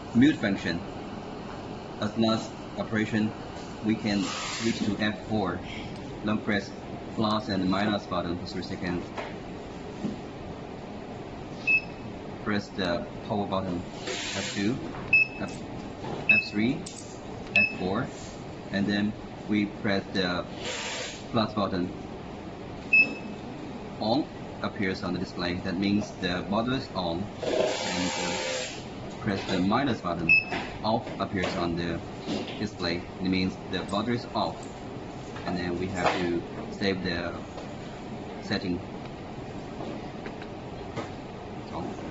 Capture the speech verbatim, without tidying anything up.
mute function. As last operation, we can switch to F four. Long press plus and minus button for three seconds. Press the power button F two, F, F3, F four, and then we press the plus button. On appears on the display. That means the bottle is on, and uh, press the minus button. Off appears on the display. It means the bottle is off, and then we have to save the setting. So.